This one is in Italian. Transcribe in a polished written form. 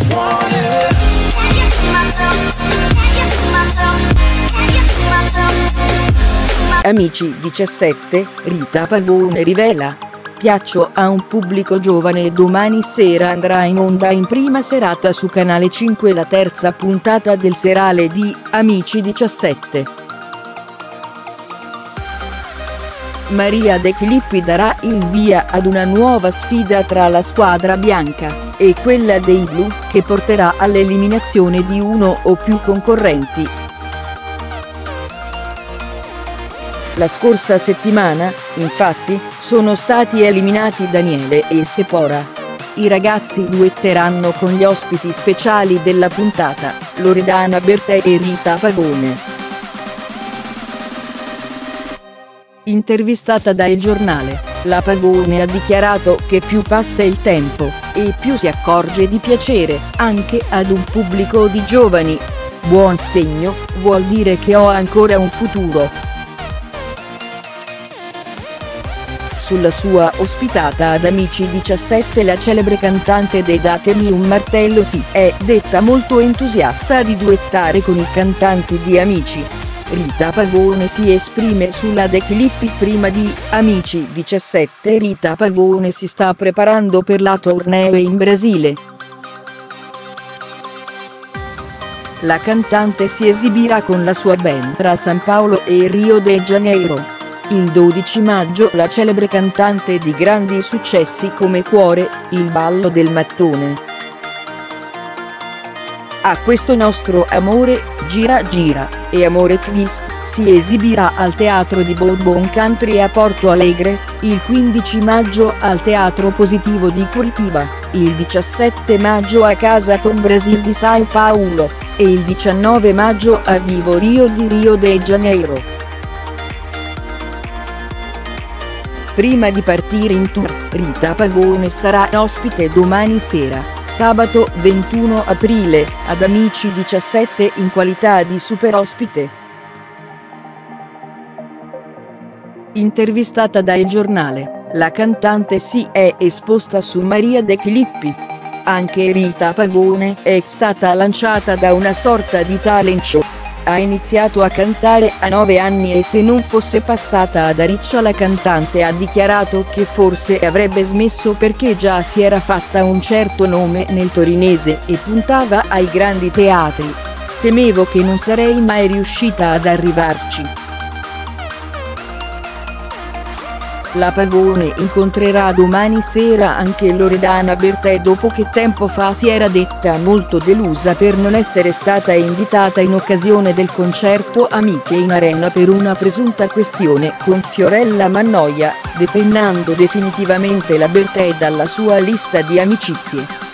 just want it. Can you see myself? Can you see myself? Can you see myself? Amici 17, Rita Pavone rivela: piaccio a un pubblico giovane e domani sera andrà in onda in prima serata su Canale 5 la terza puntata del serale di Amici 17. Maria De Filippi darà il via ad una nuova sfida tra la squadra bianca e quella dei blu, che porterà all'eliminazione di uno o più concorrenti. La scorsa settimana, infatti, sono stati eliminati Daniele e Sephora. I ragazzi duetteranno con gli ospiti speciali della puntata, Loredana Bertè e Rita Pavone. Intervistata da Il Giornale, la Pavone ha dichiarato che più passa il tempo, e più si accorge di piacere, anche ad un pubblico di giovani. Buon segno, vuol dire che ho ancora un futuro. Sulla sua ospitata ad Amici 17 la celebre cantante dei Datemi un martello si è detta molto entusiasta di duettare con i cantanti di Amici. Rita Pavone si esprime sulla De Filippi prima di Amici 17. Rita Pavone si sta preparando per la tournée in Brasile. La cantante si esibirà con la sua band tra San Paolo e Rio de Janeiro. Il 12 maggio la celebre cantante di grandi successi come Cuore, Il ballo del mattone, A questo nostro amore, Gira gira, e Amore twist, si esibirà al Teatro di Bourbon Country a Porto Alegre, il 15 maggio al Teatro Positivo di Curitiba, il 17 maggio a Casa Tom Brasil di São Paulo, e il 19 maggio a Vivo Rio di Rio de Janeiro. Prima di partire in tour, Rita Pavone sarà ospite domani sera, sabato 21 aprile, ad Amici 17 in qualità di super ospite. Intervistata da Il Giornale, la cantante si è esposta su Maria De Filippi. Anche Rita Pavone è stata lanciata da una sorta di talent show. Ha iniziato a cantare a 9 anni e se non fosse passata ad Ariccia la cantante ha dichiarato che forse avrebbe smesso perché già si era fatta un certo nome nel torinese e puntava ai grandi teatri. Temevo che non sarei mai riuscita ad arrivarci. La Pavone incontrerà domani sera anche Loredana Bertè dopo che tempo fa si era detta molto delusa per non essere stata invitata in occasione del concerto Amiche in Arena per una presunta questione con Fiorella Mannoia, depennando definitivamente la Bertè dalla sua lista di amicizie.